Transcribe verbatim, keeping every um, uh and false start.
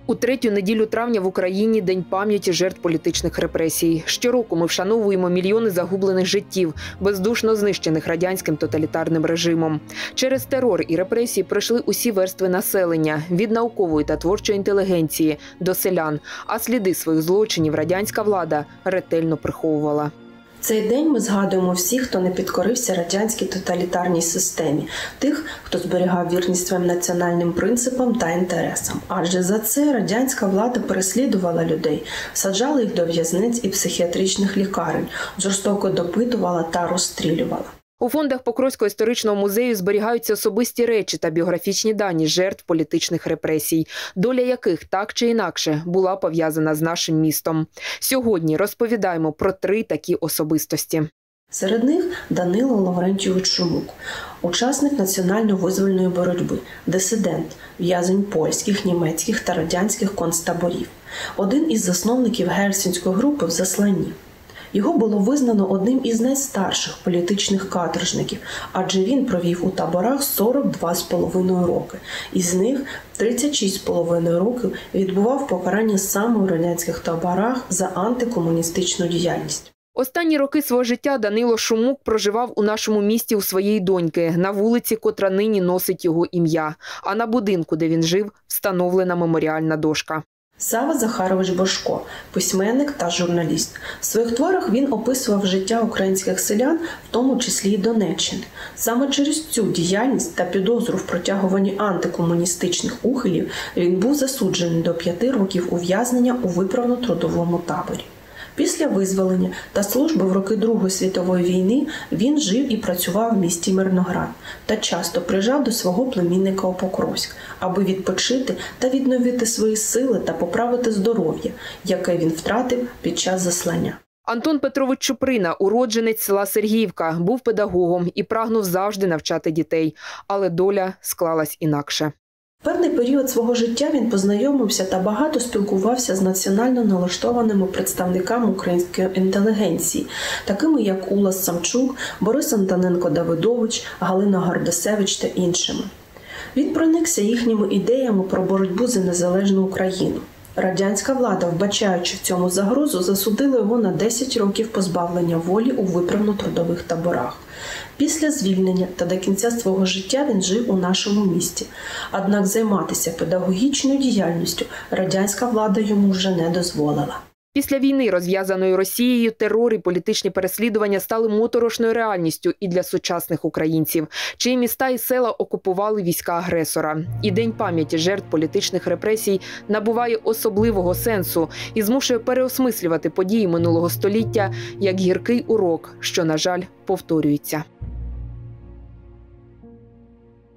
У третю неділю травня в Україні – День пам'яті жертв політичних репресій. Щороку ми вшановуємо мільйони загублених життів, бездушно знищених радянським тоталітарним режимом. Через терор і репресії пройшли усі верстви населення – від наукової та творчої інтелігенції до селян, а сліди своїх злочинів радянська влада ретельно приховувала. Цей день ми згадуємо всіх, хто не підкорився радянській тоталітарній системі, тих, хто зберігав вірність своїм національним принципам та інтересам. Адже за це радянська влада переслідувала людей, саджала їх до в'язниць і психіатричних лікарень, жорстоко допитувала та розстрілювала. У фондах Покровського історичного музею зберігаються особисті речі та біографічні дані жертв політичних репресій, доля яких так чи інакше була пов'язана з нашим містом. Сьогодні розповідаємо про три такі особистості. Серед них Данило Лаврентійович Шумук, учасник національно-визвольної боротьби, дисидент, в'язень польських, німецьких та радянських концтаборів, один із засновників Гельсінської групи в засланні. Його було визнано одним із найстарших політичних каторжників, адже він провів у таборах сорок два з половиною роки. Із них тридцять шість з половиною років відбував покарання саме у радянських таборах за антикомуністичну діяльність. Останні роки свого життя Данило Шумук проживав у нашому місті у своєї доньки, на вулиці, котра нині носить його ім'я, а на будинку, де він жив, встановлена меморіальна дошка. Сава Захарович Божко – письменник та журналіст. В своїх творах він описував життя українських селян, в тому числі і Донеччини. Саме через цю діяльність та підозру в протягуванні антикомуністичних ухилів він був засуджений до п'яти років ув'язнення у виправно-трудовому таборі. Після визволення та служби в роки Другої світової війни він жив і працював в місті Мирноград та часто приїжджав до свого племінника у Покровськ, аби відпочити та відновити свої сили та поправити здоров'я, яке він втратив під час заслання. Антон Петрович Чуприна, уродженець села Сергіївка, був педагогом і прагнув завжди навчати дітей, але доля склалась інакше. В певний період свого життя він познайомився та багато спілкувався з національно налаштованими представниками української інтелігенції, такими як Улас Самчук, Борис Антоненко-Давидович, Галина Гардасевич та іншими. Він проникся їхніми ідеями про боротьбу за незалежну Україну. Радянська влада, вбачаючи в цьому загрозу, засудила його на десять років позбавлення волі у виправно-трудових таборах. Після звільнення та до кінця свого життя він жив у нашому місті. Однак займатися педагогічною діяльністю радянська влада йому вже не дозволила. Після війни, розв'язаної Росією, терор і політичні переслідування стали моторошною реальністю і для сучасних українців, чиї міста і села окупували війська агресора. І День пам'яті жертв політичних репресій набуває особливого сенсу і змушує переосмислювати події минулого століття як гіркий урок, що, на жаль, повторюється.